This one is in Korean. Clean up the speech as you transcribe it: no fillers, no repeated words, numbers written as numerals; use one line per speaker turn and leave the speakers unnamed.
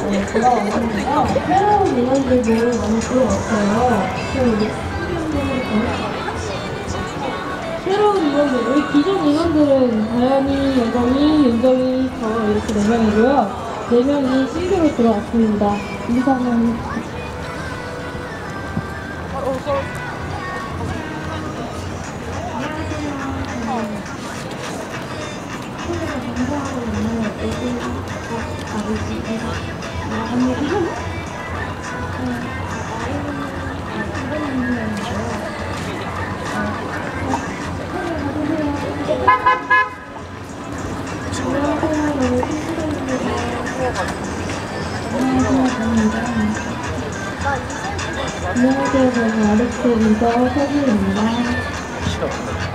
돌아왔는데요. 새로운 인원들도 많이 들어왔어요. 새로운 인원들, 우리 기존 인원들은 다현이, 여정이, 윤정이, 저 이렇게 4명이고요. 4명이 신규로 들어왔습니다. 인사는 감사하고 있는 안녕하세요. 저는 아르트 리더 서진입니다.